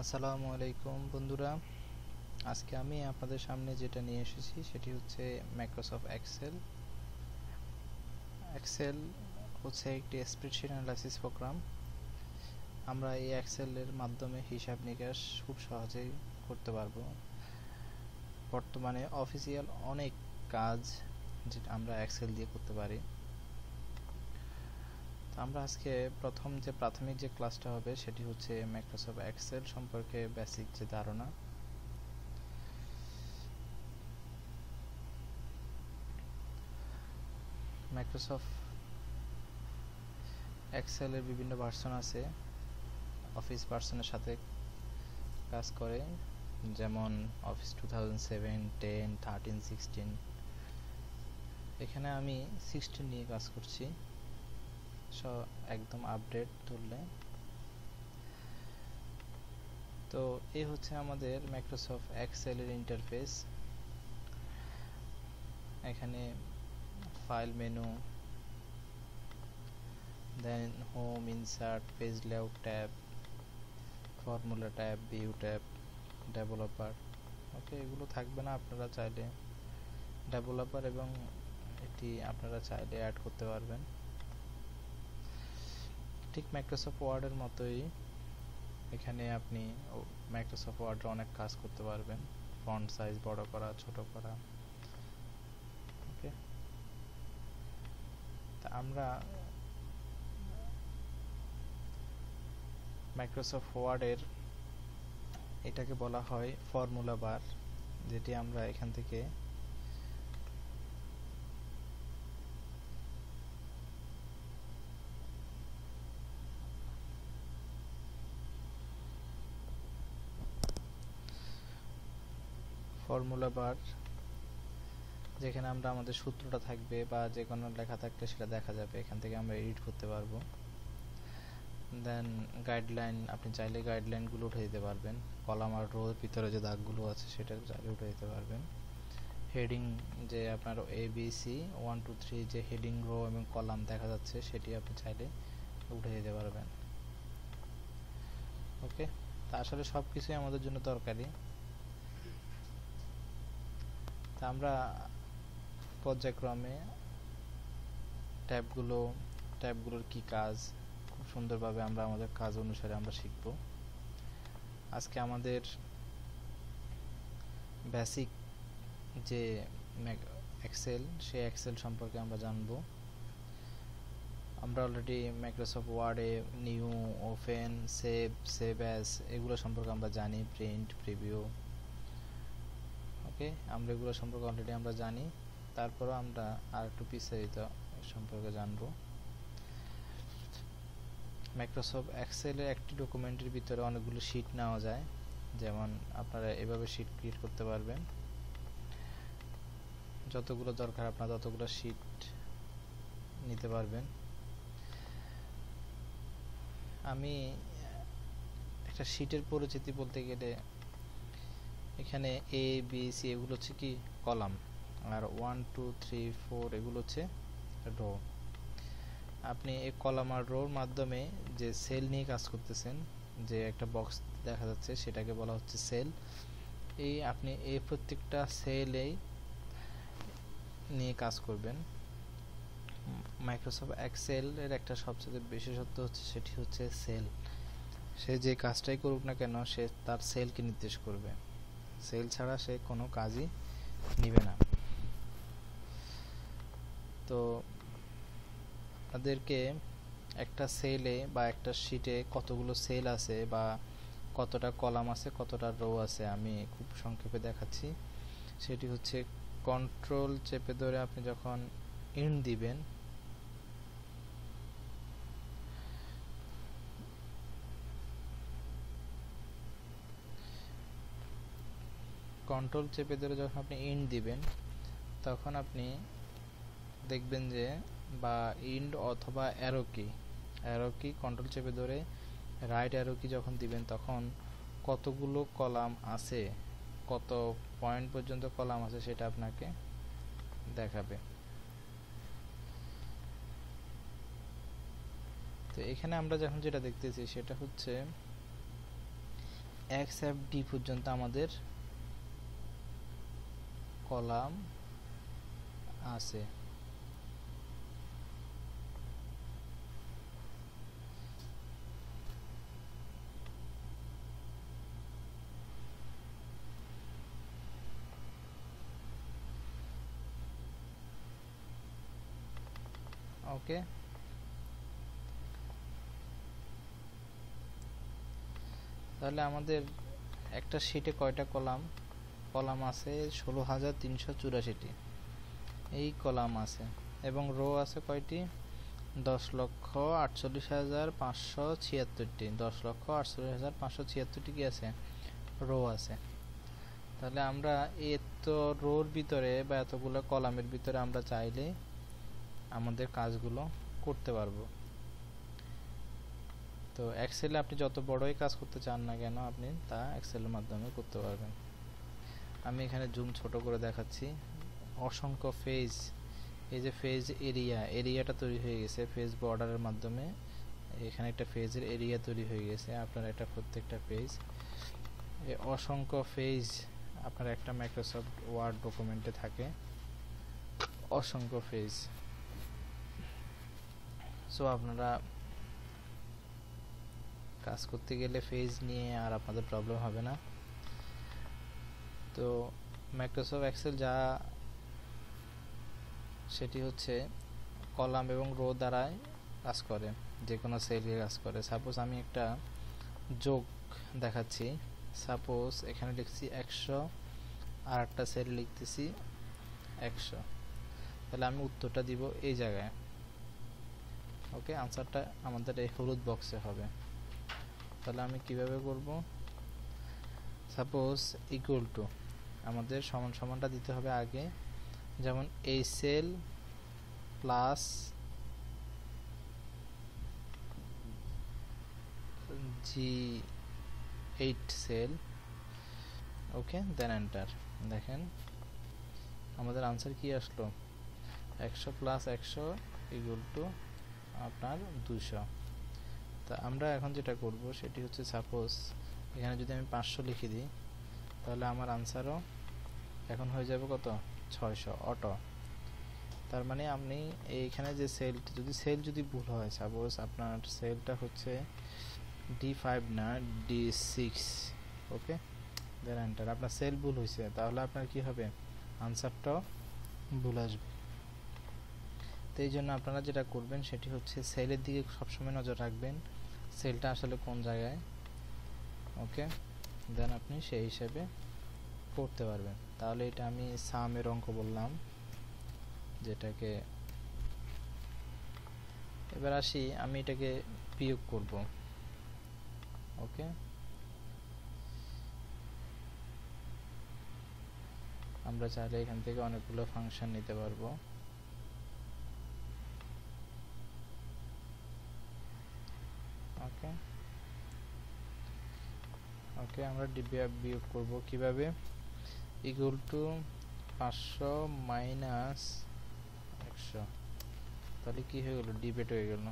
আসসালামু আলাইকুম বন্ধুরা, আজকে আমি আপনাদের সামনে যেটা নিয়ে এসেছি সেটি হচ্ছে মাইক্রোসফট এক্সেল। এক্সেল হচ্ছে একটি স্প্রেডশিট অ্যানালাইসিস প্রোগ্রাম। আমরা এই এক্সেলের মাধ্যমে হিসাব নিকাশ খুব সহজেই করতে পারবো। বর্তমানে অফিসিয়াল অনেক কাজ যেটা আমরা এক্সেল দিয়ে করতে পারি। আমরা আজকে প্রাথমিক যে ক্লাসটা হবে সেটি হচ্ছে মাইক্রোসফট এক্সেল সম্পর্কে বেসিক যে ধারণা। মাইক্রোসফট এক্সেলের বিভিন্ন ভার্সন আছে, অফিস ভার্সনের সাথে কাজ করে, যেমন অফিস 2007, 10, 13, 16। এখানে আমি 16 নিয়ে কাজ করছি, একদম আপডেট ধরলে। তো এই হচ্ছে আমাদের মাইক্রোসফট এক্সেলের ইন্টারফেস। এখানে file menu, then home, insert, page layout tab, formula tab, view tab, developer. Okay, এগুলো থাকবে না, আপনারা চাইলে ডেভেলপার এবং এটি আপনারা চাইলে অ্যাড করতে পারবেন। ঠিক মাইক্রোসফট ওয়ার্ডের মতোই এখানে আপনি মাইক্রোসফট ওয়ার্ডে অনেক কাজ করতে পারবেন, ফন্ট সাইজ বড় করা, ছোট করা। ওকে, তা আমরা মাইক্রোসফট ওয়ার্ডের এটাকে বলা হয় ফর্মুলা বার, যেটি আমরা এখান থেকে ফর্মুলা বার, যেখানে আমরা আমাদের সূত্রটা থাকবে বা যে কোনো লেখা থাকলে সেটা দেখা যাবে, এখান থেকে আমরা এডিট করতে পারবো। দেন গাইডলাইন, আপনি চাইলে গাইডলাইনগুলো উঠে দিতে পারবেন। কলাম আর রোর ভিতরে যে দাগগুলো আছে সেটা চাইলে উঠে দিতে পারবেন। হেডিং, যে আপনার ABC 1 2 3 যে হেডিং, রো এবং কলাম দেখা যাচ্ছে সেটি আপনি চাইলে উঠে দিতে পারবেন। ওকে, তা আসলে সব কিছুই আমাদের জন্য দরকারি। তা আমরা পর্যায়ক্রমে ট্যাবগুলোর কি কাজ খুব সুন্দরভাবে আমরা আমাদের কাজ অনুসারে আমরা শিখব। আজকে আমাদের বেসিক যে এক্সেল, সেই এক্সেল সম্পর্কে আমরা জানব। আমরা অলরেডি মাইক্রোসফট ওয়ার্ডে নিউ, ওপেন, সেভ অ্যাজ এগুলো সম্পর্কে আমরা জানি, প্রিন্ট, প্রিভিউ। ওকে, আমরা এগুলো সম্পর্কে অলরেডি আমরা জানি, তারপরও আমরা আর একটু বিস্তারিত সম্পর্কে জানব। মাইক্রোসফট এক্সেলের একটি ডকুমেন্টের ভিতরে অনেকগুলো শীট নেওয়া যায়, যেমন আপনারা এভাবে শীট ক্রিয়েট করতে পারবেন। যতগুলো দরকার আপনার ততগুলো শীট নিতে পারবেন। আমি একটা শীটের পরিচিতি বলতে গেলে, এখানে ABC এগুলো হচ্ছে কি কলাম, আর 1 2 3 4 এগুলো হচ্ছে রো। আপনি এই কলাম আর রোর মাধ্যমে যে সেল নিয়ে কাজ করতেছেন, যে একটা বক্স দেখা যাচ্ছে সেটাকে বলা হচ্ছে সেল। আপনি এই প্রত্যেকটা সেলেই নিয়ে কাজ করবেন। মাইক্রোসফট এক্সেল এর একটা সবচেয়ে বিশেষত্ব হচ্ছে সেটি হচ্ছে সেল। সে যে কাজটাই করুক না কেন, সে তার সেলকে নির্দেশ করবে। সেল ছাড়া সে কোনো কাজই নিবে না। তো আপনাদেরকে একটা সেলে বা একটা শীটে কতগুলো সেল আছে বা কতটা কলাম আছে, কতটা রো আছে, আমি খুব সংক্ষেপে দেখাচ্ছি। সেটি হচ্ছে কন্ট্রোল চেপে ধরে আপনি যখন ইন্ট দিবেন, কন্ট্রোল চেপে ধরে যখন আপনি ইন্ট দিবেন, তখন আপনি দেখবেন যে, বা ইন্ট অথবা অ্যারো কি কন্ট্রোল চেপে ধরে রাইট অ্যারো কি যখন দিবেন, তখন কতগুলো কলাম আছে, কত পয়েন্ট পর্যন্ত কলাম আছে সেটা আপনাকে দেখাবে। তো এখানে আমরা যখন যেটা দেখতেছি সেটা হচ্ছে XFD পর্যন্ত আমাদের কলাম আছে। ওকে, তাহলে আমাদের একটা শীটে কয়টা কলাম আছে? 16,384টি এই কলাম আছে, এবং রো আছে কয়টি? 10,48,576টি। 10,48,576টি কি আছে? রো আছে। তাহলে আমরা এত রোর ভিতরে বা এতগুলো কলামের ভিতরে আমরা চাইলে আমাদের কাজগুলো করতে পারবো। তো এক্সেলে আপনি যত বড়ই কাজ করতে চান না কেন, আপনি তা এক্সেলের মাধ্যমে করতে পারবেন। আমি এখানে জুম ছোট করে দেখাচ্ছি। অসংখ্য ফেজ, এই যে ফেজ এরিয়াটা তৈরি হয়ে গেছে ফেজ বর্ডারের মাধ্যমে। এখানে একটা ফেজের এরিয়া তৈরি হয়ে গেছে। আপনার একটা প্রত্যেকটা পেজ, এই অসংখ্য ফেজ আপনার একটা মাইক্রোসফট ওয়ার্ড ডকুমেন্টে থাকে, অসংখ্য ফেজ। সো আপনারা কাজ করতে গেলে ফেজ নিয়ে আর আপনাদের প্রবলেম হবে না। তো মাইক্রোসফট এক্সেল যা, সেটি হচ্ছে কলাম এবং রো দ্বারাই কাজ করে, যে কোনো সেলকে কাজ করে। সাপোজ আমি একটা যোগ দেখাচ্ছি। সাপোজ এখানে লিখছি 100, আর একটা সেল লিখতেছি 100, তাহলে আমি উত্তরটা দিব এই জায়গায়। ওকে, আনসারটা আমাদের এই হলুদ বক্সে হবে। তাহলে আমি কিভাবে করব? সাপোজ ইকুয়াল টু, আমাদের সমান সমানটা দিতে হবে আগে, যেমন এই cell plus G8 cell. Okay, then enter. দেখেন আমাদের আনসার কি আসলো? 100 প্লাস 100 ইকুয়াল টু আপনার 200। তা আমরা এখন যেটা করব সেটি হচ্ছে, সাপোজ এখানে যদি আমি 500 লিখে দিই, তাহলে আমার আনসারও এখন হয়ে যাবে কত? 600 অটো। তার মানে আপনি এইখানে যে সেলটি, সেল যদি ভুল হয়, সাপোজ আপনার সেলটা হচ্ছে D5 না D6, ওকে, দেন এন্টার। আপনার সেল ভুল হয়েছে, তাহলে আপনার কি হবে? আনসারটাও ভুল আসবে। তো এই জন্য আপনারা যেটা করবেন সেটি হচ্ছে সেলের দিকে সবসময় নজর রাখবেন, সেলটা আসলে কোন জায়গায়। ওকে, দেন আপনি সেই হিসেবে করতে পারবেন। তাহলে এটা আমি সামের অঙ্ক বললাম, যেটাকে এবার আসি আমি এটাকে বিয়োগ করব। ওকে, আমরা চাইলে এখান থেকে অনেকগুলো ফাংশন নিতে পারবো। ওকে ওকে, আমরা বিয়োগ করব কিভাবে? ইকুয়াল টু 500 মাইনাস 100, তাহলে কি হয়ে গেল? ডিবেট হয়ে গেল।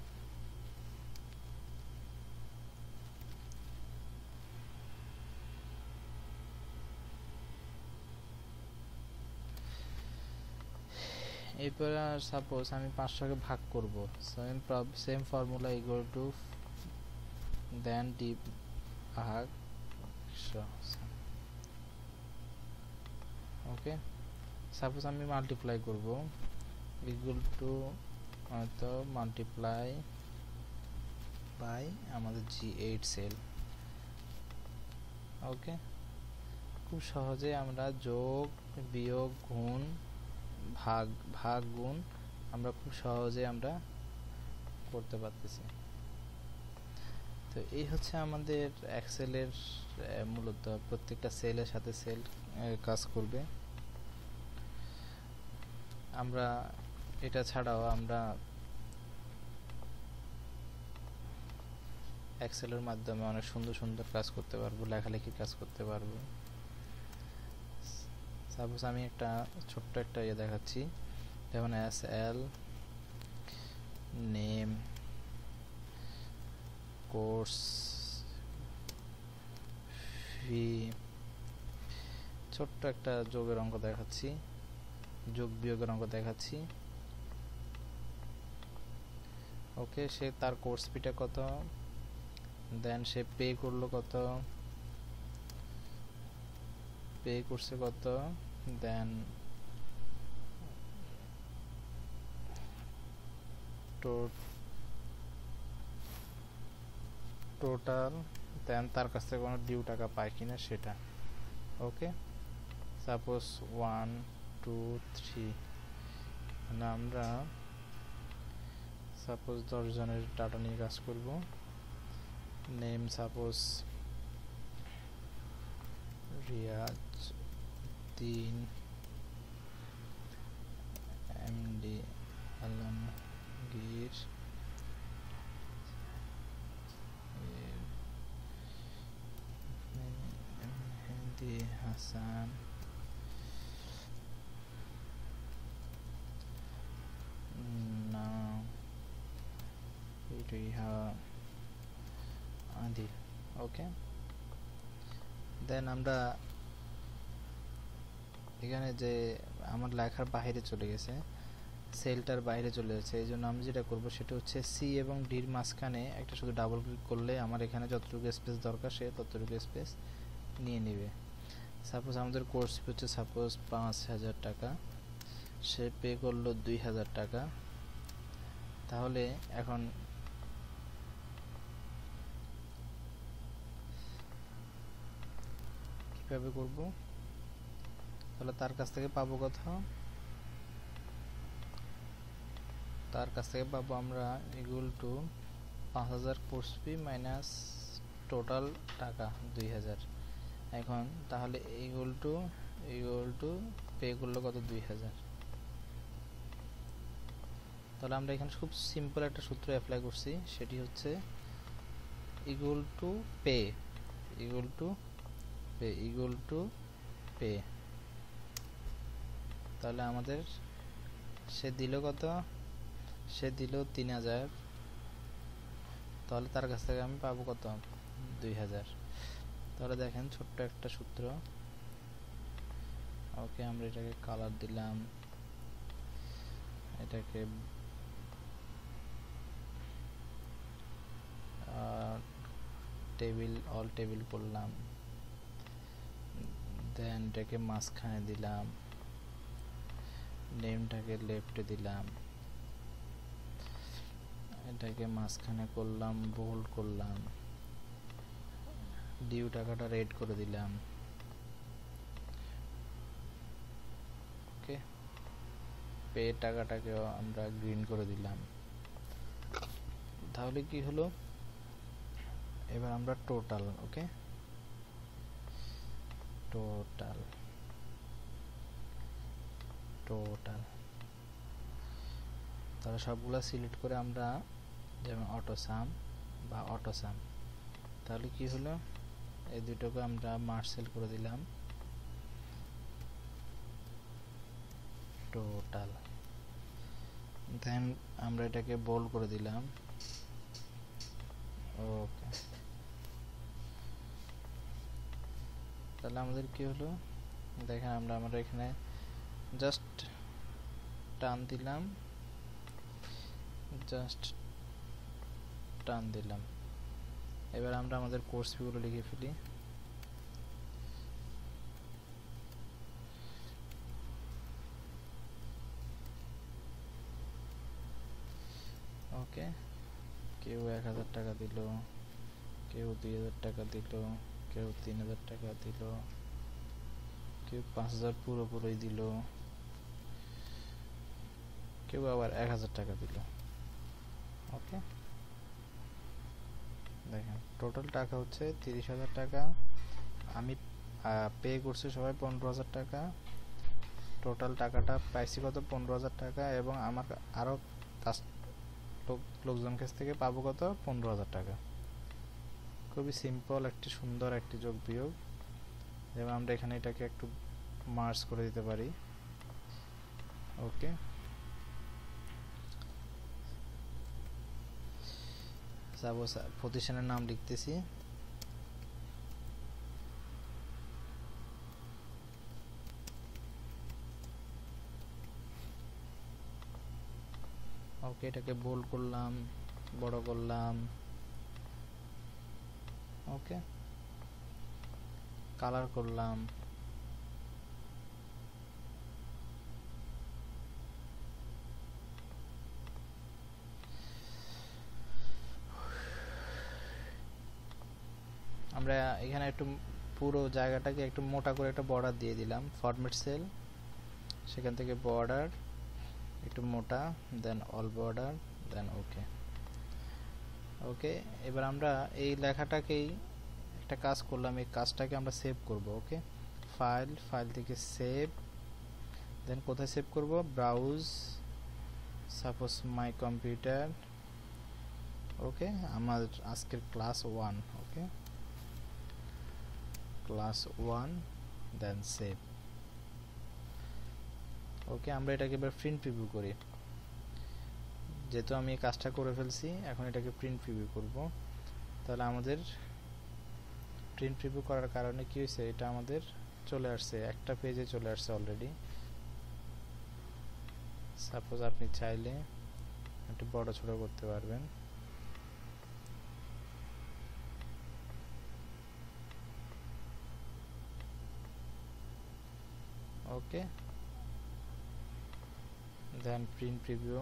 এরপর সাপোজ আমি 500কে ভাগ করব, same formula, equal to then D ভাগ 100। ওকে, সাপোজ আমি মাল্টিপ্লাই করব, ইকুয়াল টু হয়তো মাল্টিপ্লাই বাই আমাদের G8 সেল। ওকে, খুব সহজে আমরা যোগ বিয়োগ গুণ ভাগ গুণ আমরা খুব সহজে আমরা করতে পারতেছি। তো এই হচ্ছে আমাদের এক্সেলের মূলত প্রত্যেকটা সেলের সাথে সেল কাজ করবে। আমরা এটা ছাড়াও আমরা এক্সেলের মাধ্যমে অনেক সুন্দর সুন্দর কাজ করতে পারবো, লেখালেখির কাজ করতে পারবো। সাপোজ আমি একটা ছোট্ট একটা ইয়ে দেখাচ্ছি, যেমন SL নেম কোর্স ছোট্ট একটা যোগের অঙ্ক দেখাচ্ছি, যোগ বিয়োগের অঙ্ক দেখাচ্ছি। ওকে, সে তার কোর্স ফিটা কত, দেন সে পে করলো কত, পে করছে কত, দেন টোটাল, দেন তার কাছ থেকে কোনো ডিউ টাকা পায় কিনা সেটা। ওকে, সাপোজ 1 2 3, আমরা সাপোজ 10 জনের ডাটা নিয়ে কাজ করব। Name suppose Riaz Uddin MD Alamgir Mehedi Hasan Adil. Okay, then আমরা এখানে যে আমার লেখার বাইরে চলে গেছে, সেলটার বাইরে চলে যাচ্ছে, এই জন্য আমি যেটা করব সেটা হচ্ছে সি এবং ডির মাঝখানে একটা শুধু ডাবল ক্লিক করলে আমার এখানে যতটুকু স্পেস দরকার সে ততটুকু স্পেস নিয়ে নেবে। সাপোজ আমাদের কোর্স ফি হচ্ছে সাপোজ 5000 টাকা, সে পে করলো 2000 টাকা। তাহলে এখন কিভাবে করব, তাহলে তার কাছ থেকে পাবো কত, তার কাছ থেকে পাবো আমরা equal to 5000 course fee minus total টাকা 2000। এখন তাহলে ইকুয়াল টু পে করলো কত, 2000। তাহলে আমরা এখানে খুব সিম্পল একটা সূত্র অ্যাপ্লাই করছি, সেটি হচ্ছে equal to pay equal to pay. তাহলে আমাদের সে দিল কত, সে দিল 3000, তাহলে তার কাছ থেকে আমি পাবো কত, 2000। তাহলে দেখেন ছোট্ট একটা সূত্র। ওকে, আমরা এটাকে কালার দিলাম, এটাকে টেবিল অল টেবিল করলাম, দেন এটাকে মাঝখানে দিলাম, নেমটাকে লেফটে দিলাম, এটাকে মাঝখানে করলাম, বোল্ড করলাম, ডিউ টাকাটা রেড করে দিলাম। ওকে, পে টাকাটাকেও আমরা গ্রিন করে দিলাম। তাহলে কি হলো, এবার আমরা টোটাল, ওকে টোটাল তাহলে সবগুলা সিলেক্ট করে আমরা যেমন অটো সাম বা অটো সাম, তাহলে কি হলো, এই দুটোকে আমরা মার্সেল করে দিলাম টোটাল, দেন আমরা এটাকে বোল্ড করে দিলাম। ওকে, তাহলে আমাদের কি হলো, দেখেন আমরা এখানে জাস্ট টান দিলাম, এবার আমরা আমাদের কোর্স ফিগুলো লিখে ফেলি। ওকে, কেউ 1000 টাকা দিল, কেউ 2000 টাকা দিল, কেউ 3000 টাকা দিল, কেউ 5000 পুরোপুরি দিল, কেউ আবার 1000 টাকা দিল। ওকে, দেখেন টোটাল টাকা হচ্ছে 30,000 টাকা, আমি পে করছি সবাই 15,000 টাকা, টোটাল টাকাটা পাইছি কত, 15,000 টাকা, এবং আমার আরও লোকজন কাছ থেকে পাবো কত, 15,000 টাকা। খুবই সিম্পল একটি সুন্দর একটি যোগ বিয়োগ। যেমন আমরা এখানে এটাকে একটু মার্জ করে দিতে পারি। ওকে, সাপোজ প্রতিষ্ঠানের নাম লিখতেছি, ওকে, এটাকে বোল্ড করলাম, বড় করলাম। ওকে, কালার করলাম। আমরা এখানে একটু পুরো জায়গাটাকে একটু মোটা করে একটা বর্ডার দিয়ে দিলাম, ফরম্যাট সেল, সেখান থেকে বর্ডার একটু মোটা, দেন অল বর্ডার, দেন ওকে। ওকে, এবার আমরা এই লেখাটাকেই একটা কাজ করলাম, এই কাজটাকে আমরা সেভ করব। ওকে, ফাইল থেকে সেভ, দেন কোথায় সেভ করব, browse, suppose my computer. Okay, আমার আজকের class 1। Okay, class 1, then save. Okay, আমরা এটাকে এবার প্রিন্ট প্রিভিউ করি। যেহেতু আমি এই কাজটা করে ফেলছি, এখন এটাকে প্রিন্ট প্রিভিউ করব। তাহলে আমাদের প্রিন্ট প্রিভিউ করার কারণে কি হয়েছে, এটা আমাদের চলে আসছে, একটা পেজে চলে আসছে অলরেডি। সাপোজ আপনি চাইলে একটু বড় ছোট করতে পারবেন। Okay, then print preview.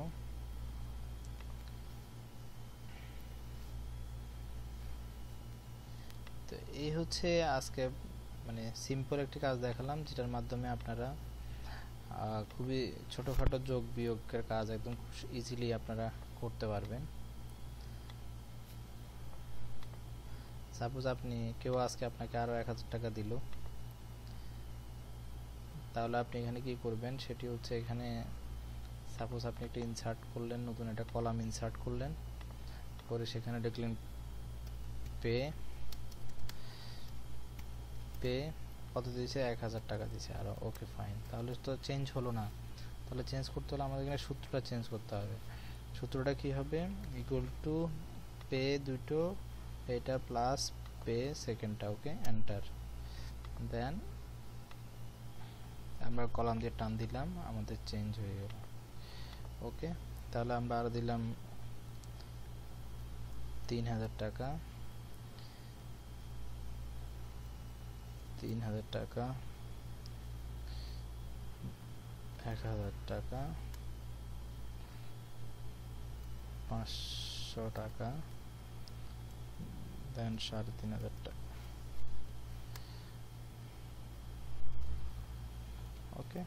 তো এই হচ্ছে আজকে মানে সিম্পল একটি কাজ দেখালাম, যেটার মাধ্যমে আপনারা খুবই ছোটখাটো যোগ বিয়োগের কাজ একদম ইজিলি আপনারা করতে পারবেন। সাপোজ আপনি কেউ আজকে আপনাকে আরো 1000 টাকা দিল, তাহলে আপনি এখানে কি করবেন, সেটি হচ্ছে এখানে সাপোজ আপনি একটা ইনসার্ট করলেন, নতুন একটা কলাম ইনসার্ট করলেন, করে সেখানে দেখলেন পে কত দিয়েছে, 1000 টাকা দিয়েছে আরো। ওকে ফাইন, তাহলে তো চেঞ্জ হলো না। তাহলে চেঞ্জ করতে হলে আমাদের এখানে সূত্রটা চেঞ্জ করতে হবে। সূত্রটা কি হবে, ইকুয়াল টু পে দুটো, এটা প্লাস পে সেকেন্ডটা। ওকে, এন্টার, দেন আমরা কলাম দিয়ে টান দিলাম, আমাদের চেঞ্জ হয়ে গেল। ওকে, তাহলে আমরা আরো দিলাম 3000 টাকা, 3000 টাকা, 1000 টাকা, 500 টাকা, দেন 3500 টাকা। ওকে,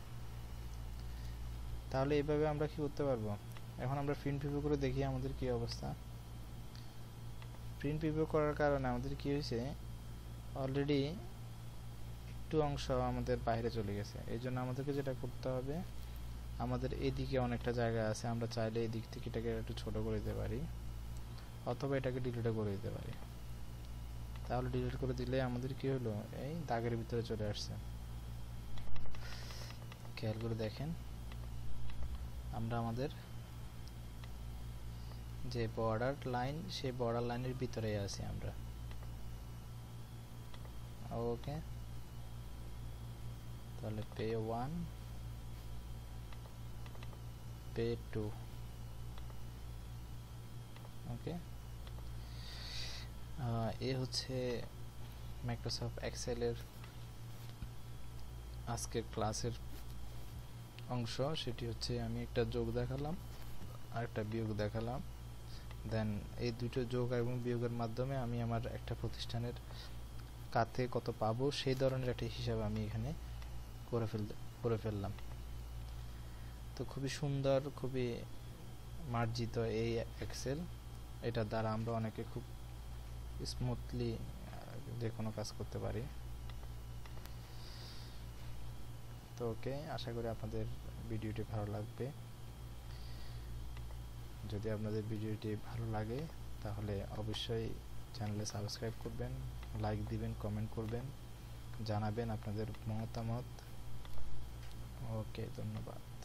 তাহলে এইভাবে আমরা কি করতে পারবো। এখন আমরা প্রিন্ট প্রিভিউ করে দেখি আমাদের কি অবস্থা। প্রিন্ট প্রিভিউ করার কারণে আমাদের কি হয়েছে, অলরেডি একটু অংশ আমাদের বাইরে চলে গেছে। এই জন্য আমাদেরকে যেটা করতে হবে, আমাদের এদিকে অনেকটা জায়গা আছে, আমরা চাইলে এদিক থেকে এটাকে একটু ছোট করে দিতে পারি, অথবা এটাকে ডিলিট করে দিতে পারি। তাহলে ডিলিট করে দিলে আমাদের কি হলো, এই দাগের ভিতরে চলে আসছে। খেয়াল করে দেখেন, আমরা আমাদের যে বর্ডার লাইন, সেই বর্ডার লাইনের ভিতরে আছি আমরা। ওকে, তাহলে পে 1, পে 2। ওকে, এ হচ্ছে মাইক্রোসফট এক্সেলের আজকের ক্লাসের অংশ। সেটি হচ্ছে আমি একটা যোগ দেখালাম আর একটা বিয়োগ দেখালাম, দেন এই দুটো যোগ এবং বিয়োগের মাধ্যমে আমি আমার একটা প্রতিষ্ঠানের কাতে কত পাবো সেই ধরনের একটা হিসাব আমি এখানে করে ফেললাম। তো খুবই সুন্দর, খুবই মার্জিত এই এক্সেল, এটার দ্বারা আমরা অনেকে খুব স্মুথলি যে কোনো কাজ করতে পারি। তো ওকে, আশা করি আপনাদের ভিডিওটি ভালো লাগবে। যদি আপনাদের ভিডিওটি ভালো লাগে তাহলে অবশ্যই চ্যানেলে সাবস্ক্রাইব করবেন, লাইক দিবেন, কমেন্ট করবেন, জানাবেন আপনাদের মতামত। ওকে, ধন্যবাদ।